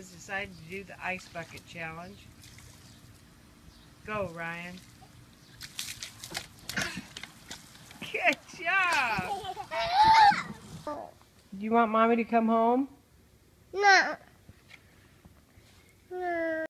has decided to do the ice bucket challenge. Go, Ryan. Good job. Do you want Mommy to come home? No. No.